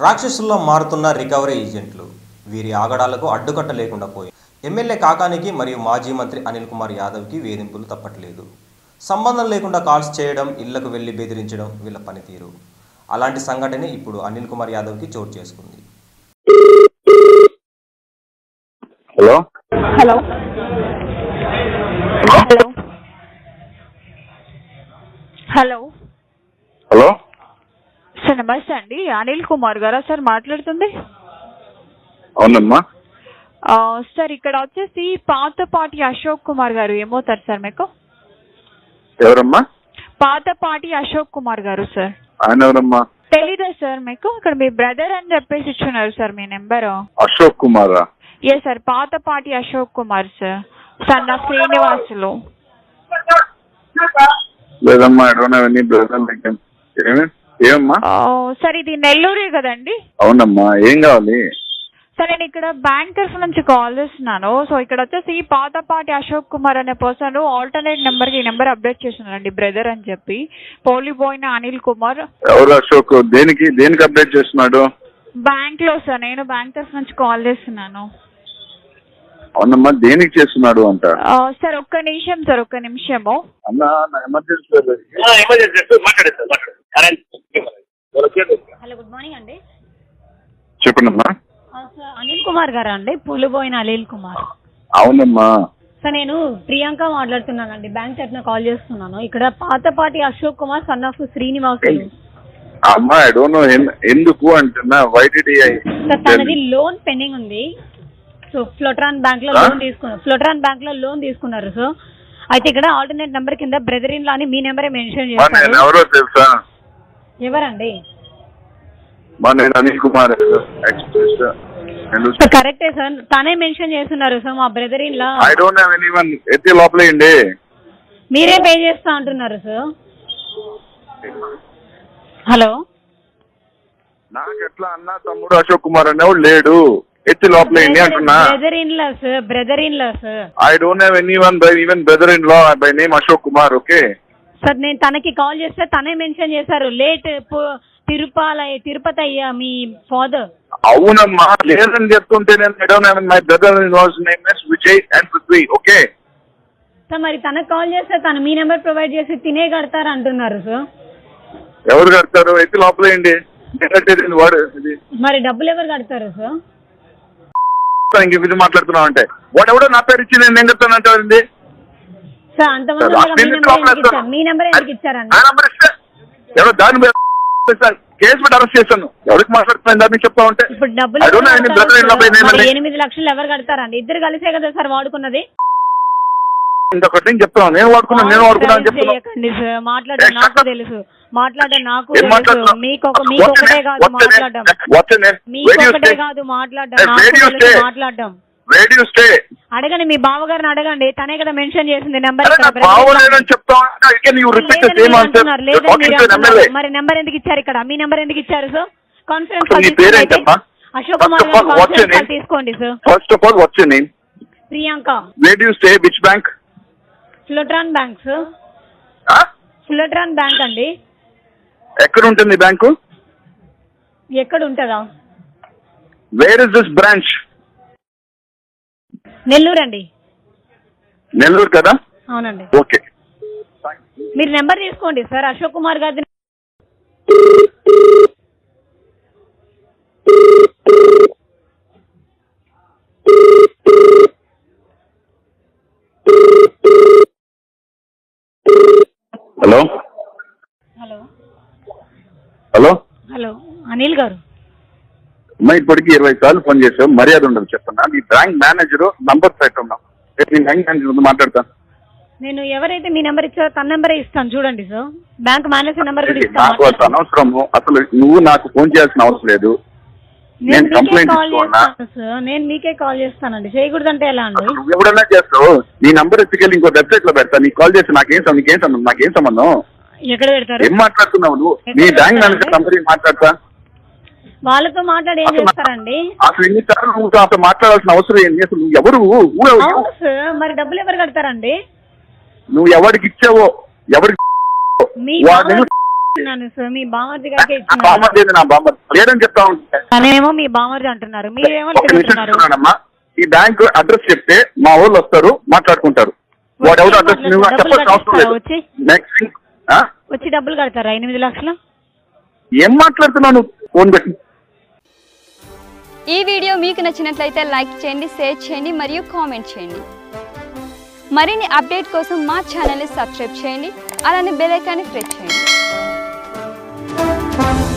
రాక్షసుల్లో మారుతున్న రికవరీ ఏజెంట్లు వీరి ఆగడాలకు అడ్డుకట్ట లేకుండా పోయి ఎమ్మెల్యే కాకానికి మరియు మాజీ మంత్రి అనిల్ కుమార్ యాదవ్కి వేధింపులు తప్పట్లేదు. సంబంధం లేకుండా కాల్స్ చేయడం, ఇళ్లకు వెళ్లి బెదిరించడం వీళ్ళ పనితీరు. అలాంటి సంఘటన ఇప్పుడు అనిల్ కుమార్ యాదవ్కి చోటు చేసుకుంది. Hello hello hello hello hello sir నమస్తే అండి. అనిల్ కుమార్ గారా సార్ మాట్లాడుతుంది? అవునమ్మా. సార్ ఇక్కడ వచ్చేసి పాతపాటి అశోక్ కుమార్ గారు ఏమవుతారు సార్ మీకు? ఎవరమ్మా? పాతపాటి అశోక్ కుమార్ గారు సార్. ఆయన ఎవరమ్మా? తెలీదా సార్ మీకు? ఇక్కడ మీ బ్రదర్ అని చెప్పేసి ఇచ్చున్నారు సార్ మీ నెంబర్. అశోక్ కుమారా? ఏ sir, Pathapati Ashok Kumar sir, son of Srinivasulu. లేదమ్మా, ఏమమ్మా? సార్ ఇది నెల్లూరే కదండి? అవునమ్మా, ఏం కావాలి? సార్ నేను ఇక్కడ బ్యాంక్ తరఫు నుంచి కాల్ చేస్తున్నాను. సో ఇక్కడ వచ్చేసి పాతపాటి అశోక్ కుమార్ అనే పర్సన్ ఆల్టర్నేట్ నెంబర్ కి ఈ నెంబర్ అప్డేట్ చేస్తున్నారండి, బ్రదర్ అని చెప్పి. పోలిపోయిన అనిల్ కుమార్. ఎవరు అశోక్? దేనికి అప్డేట్ చేస్తున్నాడు? బ్యాంక్ లో సార్, నేను బ్యాంక్ తరఫు నుంచి కాల్ చేస్తున్నాను. అవునమ్మా, దేనికి చేస్తున్నాడు అంట? సార్ ఒక్క నిమిషం సార్, ఒక్క నిమిషము. అన్నా, ఎమర్జెన్సీ. హలో, గుడ్ మార్నింగ్ అండి. చెప్పండమ్మా. సార్ అనిల్ కుమార్ గారా అండి? పులిపోయిన అనిల్ కుమార్. అవునమ్మా. సార్ నేను ప్రియాంక మాట్లాడుతున్నానండి, బ్యాంక్ తరఫున కాల్ చేస్తున్నాను. ఇక్కడ పాతపాటి అశోక్ కుమార్ సన్ ఆఫ్ శ్రీనివాసులు. అమ్మా, ఐ డోంట్ నో ఎందుకు అంటున్నా. Why did he? సార్ తనది లోన్ పెండింగ్ ఉంది. సో ఫ్లోట్రాన్ బ్యాంక్ లో లోన్ తీసుకున్నారు. ఫ్లోట్రాన్ బ్యాంక్ లో లోన్ తీసుకున్నారు. సో అయితే ఇక్కడ ఆల్టర్నేట్ నెంబర్ కింద బ్రదర్ ఇన్ లా అని మీ నెంబరే మెన్షన్ చేశారు. ఎవరో తెలుసా? ఎవరండి? అనిల్ కుమార్. కరెక్టే సార్, తనే మెన్షన్ చేస్తున్నారు సార్ మా brother in law. I don't have anyone. ఎత్తి లోపలేయండి. మీరే పే చేస్తా అంటున్నారు సార్. హలో, నాకు ఎట్లా అన్న తమ్ముడు అశోక్ కుమార్ అనేవాడు లేడు. ఎత్తి లోపలేయండి అంటున్నా. Brother in law sir, brother in law sir. I don't have anyone by even brother in law by name Ashok Kumar. Okay sir, నేను తనకి కాల్ చేస్తే తనే మెన్షన్ చేశారు లేట్ తిరుపతి అయ్యా మీ ఫాదర్. అవునమ్మా, లేదని చెప్తుంటే నేను I don't have my brother in law's name is Vijay and Prithvi. Okay sir, మరి తనకు కాల్ చేస్తే తను మీ నెంబర్ ప్రొవైడ్ చేసి తినే కడతారు అంటున్నారు సార్. ఎవరు కడతారు? ఎత్తి లోపలేయండి. వాడు మరి డబ్బులు ఎవరు కడతారు సార్? ఇంక ఇది మాట్లాడుతున్నావు అంటే వాడు ఎవడో నా పేరు ఇచ్చి నేను కడతాను అంటారండి సార్. అంతమంది మీ నెంబర్ ఎందుకు ఇచ్చారండి? ఎవరో దాని కేసు పెట్టి అరెస్ట్ చేశాను. ఎవరికి మాట్లాడుతున్నాను దాన్ని చెప్తా ఉంటే. ఇప్పుడు డబ్బులు 8 లక్షలు ఎవరు కడతారండి? ఇద్దరు కలిసే కదా సార్ వాడుకున్నది. ఇంకొకటి నేను చెప్తాను, నేను వాడుకున్నాను అని చెప్తాను. మాట్లాడడం నాకు తెలుసు, మాట్లాడడం నాకు తెలుసు. మీకొకటే కాదు మాట్లాడడం, మీకొకటే కాదు మాట్లాడడం. అడగండి, మీ బావగారిని అడగండి, తనే కదా మెన్షన్ చేసింది నెంబర్. మరి నెంబర్ ఎందుకు ఇచ్చారు ఇక్కడ? మీ నెంబర్ ఎందుకు ఇచ్చారు సార్? కాన్ఫరెన్స్ అశోక్ కుమార్ గారు తీసుకోండి sir. First of all what's your name? Priyanka. Where do you stay? Which bank? Flotran bank sir. Flotran bank అండి. ఎక్కడ ఉంటుంది బ్యాంకు? ఎక్కడ ఉంటుందా? Where is this branch? Nellore అండి. నెల్లూరు కదా? అవునండి. ఓకే, మీరు నెంబర్ తీసుకోండి సార్ అశోక్ కుమార్ గారి. Hello hello hello hello, Anil garu. అమ్మా, ఇప్పటికి 20 సార్లు ఫోన్ చేసావు, మర్యాద ఉండదు చెప్తున్నా. నీ బ్యాంక్ మేనేజర్ నంబర్ పెట్టున్నావు. నీ బ్యాంక్ మేనేజర్ మాట్లాడతా. నేను ఎవరైతే మీ నెంబర్ ఇచ్చారో తన నెంబరే ఇస్తాను చూడండి సార్. బ్యాంక్ మేనేజర్ నెంబర్ కూడా నాకు ఇస్తాను. అనవసరము. అసలు నువ్వు నాకు ఫోన్ చేయాల్సిన అవసరం లేదు. నేను కంప్లైంట్ ఇస్తున్నా. నేను మీకే కాల్ చేస్తానండి, చేయకూడదంటే ఎలా అండి? నువ్వు ఎవడన్నా చేస్తావు. నీ నంబర్ ఎత్తుకెళ్ళి ఇంకో వెబ్సైట్ లో పెడతా. నీకు కాల్ చేస్తే నాకేం సంబంధం? ఎక్కడ పెడతారు? ఏం మాట్లాడుతున్నావు నువ్వు? నీ బ్యాంక్ మేనేజర్ నంబర్ మాట్లాడతా. వాళ్ళతో మాట్లాడి ఏం చేస్తారండి? అసలు ఎన్నిసార్లు నువ్వు అసలు మాట్లాడాల్సిన అవసరం ఏంటి? అసలు నువ్వు ఎవరు? మరి డబ్బులు ఎవరు కడతారండి? నువ్వు ఎవరికి ఇచ్చావో, ఎవరికి మీ బామర్ది గారికి బామర్ది నా బామర్ది లేదని చెప్తా ఉంటే తనేమో మీ బామర్ది అంటున్నారు, మీరేమో లేదంటున్నారు. ఈ బ్యాంక్ అడ్రస్ చెప్తే మా వాళ్ళు వస్తారు, మాట్లాడుకుంటారు. వాడు ఎవరు అడ్రస్ చెప్పాల్సిన అవసరం లేదు. వచ్చి డబ్బులు కడతారా 8 లక్షలు? ఏం మాట్లాడుతున్నాను ఫోన్ పెట్టి. ఈ వీడియో మీకు నచ్చినట్లయితే లైక్ చేయండి, షేర్ చేయండి మరియు కామెంట్ చేయండి. మరిన్ని అప్డేట్ కోసం మా ఛానల్ని సబ్స్క్రైబ్ చేయండి, అలానే బెల్ ఐకాన్ని ప్రెస్ చేయండి.